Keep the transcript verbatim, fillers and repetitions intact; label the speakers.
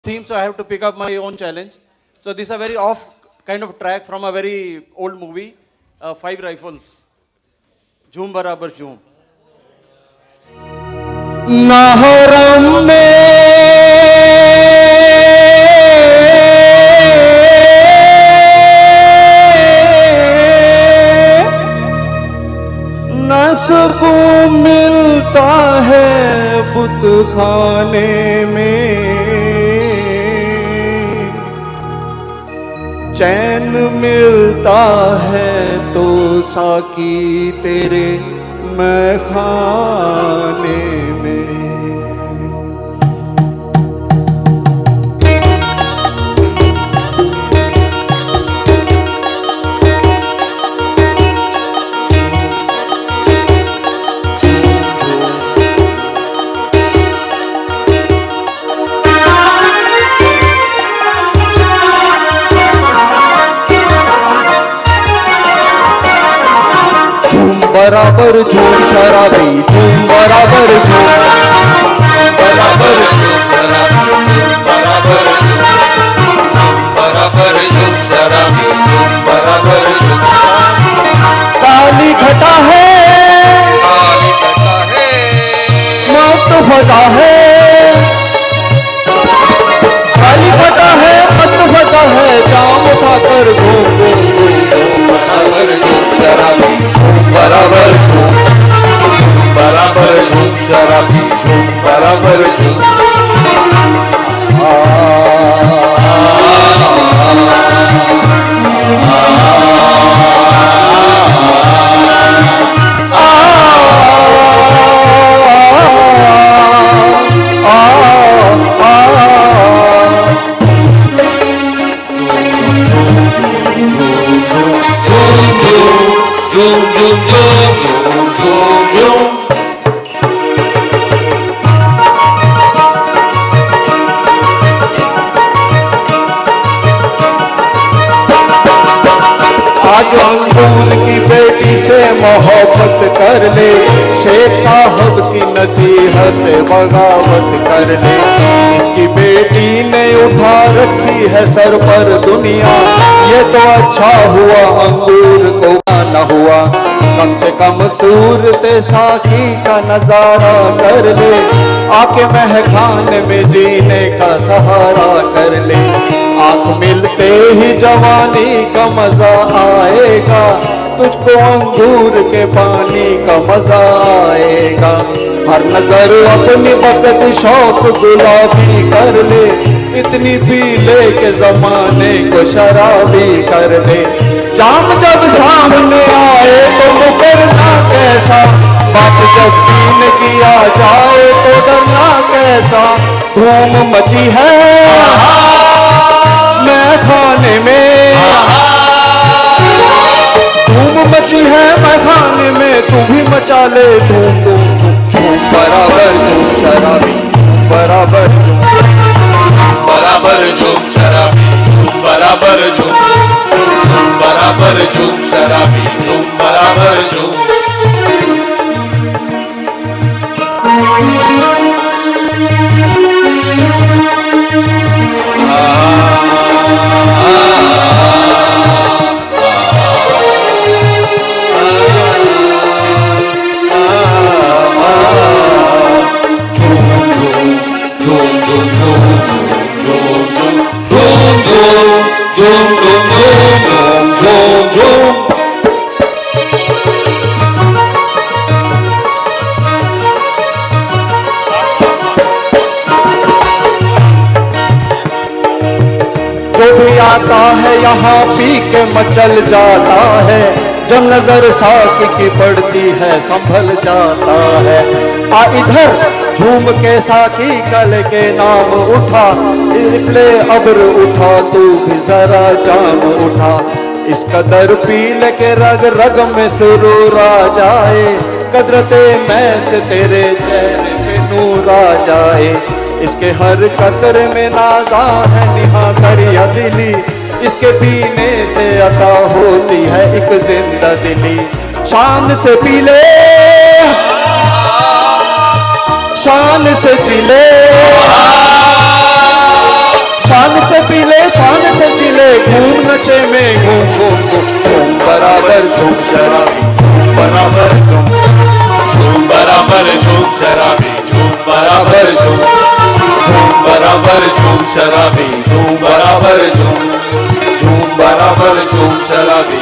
Speaker 1: theme, so I have to pick up my own challenge. So this is a very off kind of track from a very old movie, uh, Five Rifles. Jhoom Barabar Jhoom. Naharam न सुकून मिलता है बुत खाने में, चैन मिलता है तो साकी तेरे मैं खाने में। बराबर झूम शराबी झूम बराबर झूम बराबर झूम शराबी झूम बराबर झूम बराबर झूम शराबी झूम बराबर झूम। काली घटा है काली घटा है मस्त फजा है, काली घटा है मस्त फजा है, जाम उठाकर घूम घूम घूम बराबर झूम शराबी बराबर झूम झूम बराबर झूम शराबी झूम बराबर झूम। आज अंगूर की बेटी से मोहब्बत कर ले, शेख साहब की नसीहत से बगावत कर ले। इसकी बेटी ने उठा रखी है सर पर दुनिया, ये तो अच्छा हुआ अंगूर को न हुआ। कम से कम सूरत साकी का नजारा कर ले, आके महखाने में जीने का सहारा कर ले। आंख मिलते ही जवानी का मजा आएगा, तुझको अंगूर के पानी का मजा आएगा। हर नजर अपनी वक्त शौक गुलाबी कर ले, इतनी पी ले के जमाने को शराबी कर दे। जाम जब सामने आए तो मुकरना कैसा, बात जब सीन किया जाए तो डरना कैसा। धूम मची है मैं खाने में, धूम मची है मैं खाने में, तू भी मचा ले धूम धूम धूम। बराबर झूम शराबी बराबर झूम बराबर झूम शराबी बराबर झूम बराबर झूम शराबी झूम बराबर झूम। जो भी आता है यहाँ पी के मचल जाता है, जब नजर साकी की पड़ती है संभल जाता है। आ इधर झूम के साकी कल के नाम उठा, इफले अब्र उठा तू भी जरा जाम उठा। इस कदर पील के रग रग में सुरूर आ जाए, कदरते मैं से तेरे चेहरे पे नूर आ जाए। इसके हर कतरे में नाजा है निहा दरिया दिली, इसके पीने से अता होती है एक जिंदा दिली। शान से पी ले शान से जी ले, बराबर झूम शराबी, झूम बराबर झूम,
Speaker 2: झूम बराबर झूम शराबी, झूम बराबर झूम,
Speaker 1: झूम बराबर झूम शराबी, झूम बराबर झूम, झूम बराबर झूम शराबी,